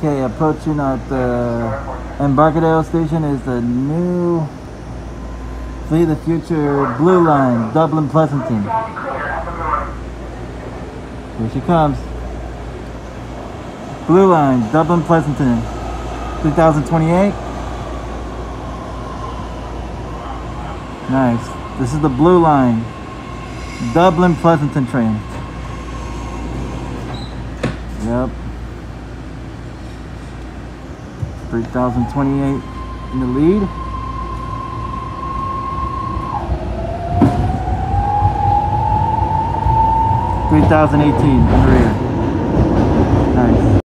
Okay, approaching at the Embarcadero station is the new Fleet of the Future Blue Line, Dublin, Pleasanton. Here she comes. Blue Line, Dublin, Pleasanton, 2028. Nice. This is the Blue Line, Dublin, Pleasanton train. Yep. 3028 in the lead. $3,018 in the rear. Nice.